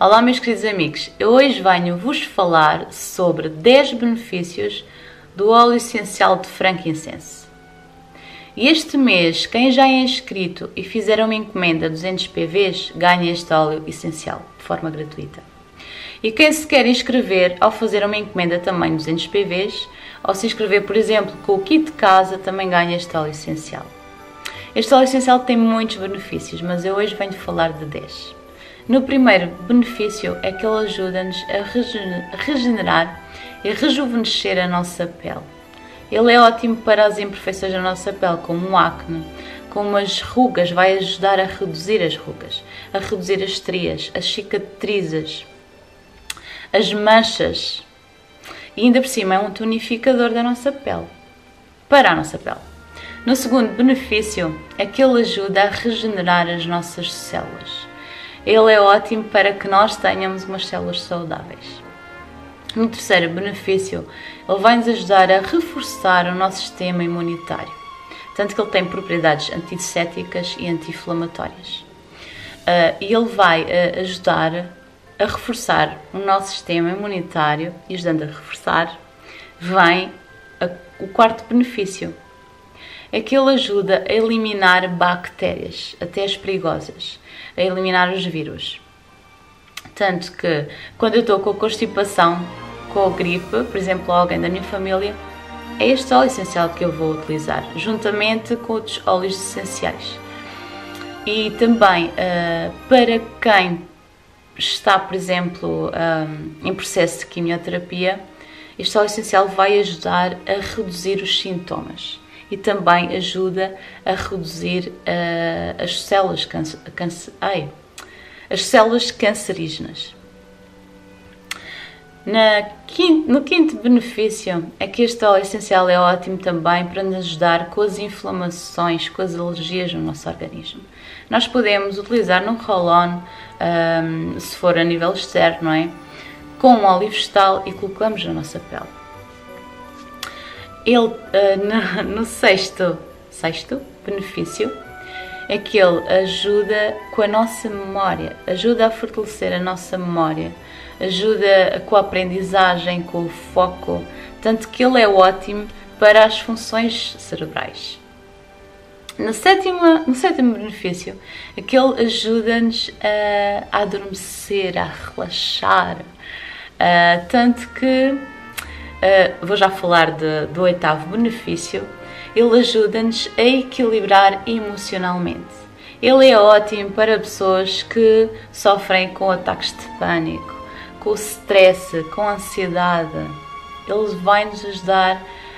Olá meus queridos amigos, eu hoje venho-vos falar sobre 10 benefícios do óleo essencial de frankincense. E este mês, quem já é inscrito e fizer uma encomenda 200 PVs, ganha este óleo essencial de forma gratuita. E quem se quer inscrever ao fazer uma encomenda também 200 PVs, ou se inscrever, por exemplo, com o kit de casa, também ganha este óleo essencial. Este óleo essencial tem muitos benefícios, mas eu hoje venho falar de 10. No primeiro benefício é que ele ajuda-nos a regenerar e rejuvenescer a nossa pele. Ele é ótimo para as imperfeições da nossa pele, como o acne, como as rugas, vai ajudar a reduzir as rugas, a reduzir as estrias, as cicatrizes, as manchas. E ainda por cima é um tonificador da nossa pele, para a nossa pele. No segundo benefício é que ele ajuda a regenerar as nossas células. Ele é ótimo para que nós tenhamos umas células saudáveis. No terceiro benefício, ele vai nos ajudar a reforçar o nosso sistema imunitário, tanto que ele tem propriedades antissépticas e anti-inflamatórias. E ele vai ajudar a reforçar o nosso sistema imunitário, e ajudando a reforçar, vem o quarto benefício. É que ele ajuda a eliminar bactérias, até as perigosas, a eliminar os vírus. Tanto que, quando eu estou com a constipação, com a gripe, por exemplo, alguém da minha família, é este óleo essencial que eu vou utilizar, juntamente com outros óleos essenciais. E também, para quem está, por exemplo, em processo de quimioterapia, este óleo essencial vai ajudar a reduzir os sintomas. E também ajuda a reduzir as células cancerígenas. No quinto benefício é que este óleo essencial é ótimo também para nos ajudar com as inflamações, com as alergias no nosso organismo. Nós podemos utilizar num roll-on, se for a nível externo, não é? Com um óleo vegetal e colocamos na nossa pele. Ele, no sexto benefício, é que ele ajuda com a nossa memória, ajuda a fortalecer a nossa memória, ajuda com a aprendizagem, com o foco, tanto que ele é ótimo para as funções cerebrais. No sétimo benefício, é que ele ajuda-nos a adormecer, a relaxar, tanto que vou já falar do oitavo benefício. Ele ajuda-nos a equilibrar emocionalmente. Ele é ótimo para pessoas que sofrem com ataques de pânico, com o stress, com a ansiedade. Ele vai nos ajudar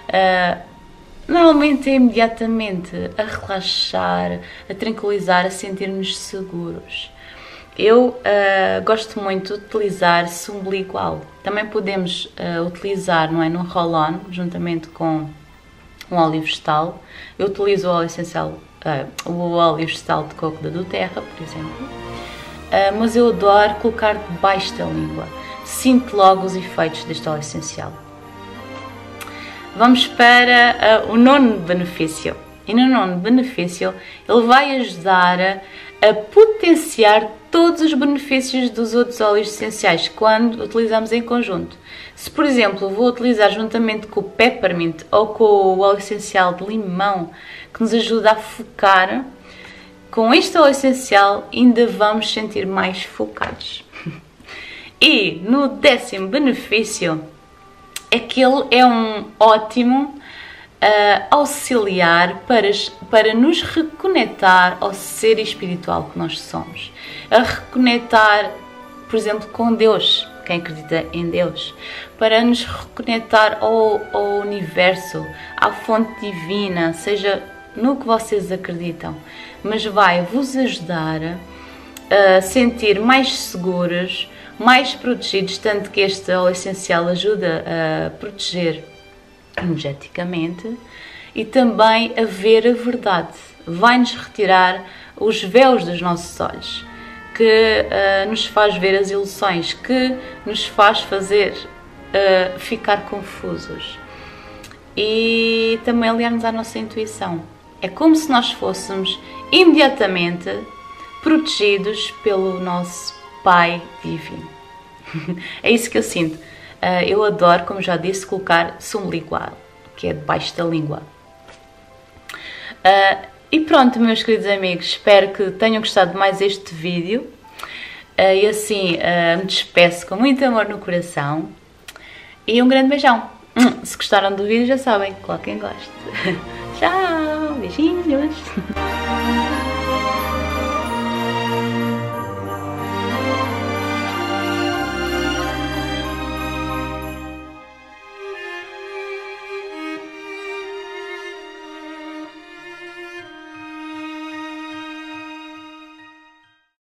normalmente imediatamente a relaxar, a tranquilizar, a sentir-nos seguros. Eu gosto muito de utilizar sublingual. Também podemos utilizar, não é, num roll-on, juntamente com um óleo vegetal. Eu utilizo o óleo essencial, o óleo vegetal de coco da Doterra, por exemplo. Mas eu adoro colocar debaixo da língua. Sinto logo os efeitos deste óleo essencial. Vamos para o nono benefício. E no nono benefício, ele vai ajudar a potenciar todos os benefícios dos outros óleos essenciais quando utilizamos em conjunto. Se, por exemplo, vou utilizar juntamente com o peppermint ou com o óleo essencial de limão, que nos ajuda a focar, com este óleo essencial ainda vamos sentir mais focados. E no décimo benefício é que ele é um ótimo auxiliar para nos reconectar ao ser espiritual que nós somos, a reconectar, por exemplo, com Deus, quem acredita em Deus, para nos reconectar ao universo, à fonte divina, seja no que vocês acreditam, mas vai vos ajudar a sentir mais seguros, mais protegidos, tanto que este óleo essencial ajuda a proteger energeticamente e também a ver a verdade. Vai-nos retirar os véus dos nossos olhos, que nos faz ver as ilusões, que nos faz fazer ficar confusos e também aliar-nos à nossa intuição. É como se nós fôssemos imediatamente protegidos pelo nosso Pai Divino. É isso que eu sinto. Eu adoro, como já disse, colocar sublingual, que é debaixo da língua. E pronto, meus queridos amigos, espero que tenham gostado mais este vídeo. E assim, me despeço com muito amor no coração. E um grande beijão. Se gostaram do vídeo, já sabem, coloquem gosto. Tchau, beijinhos.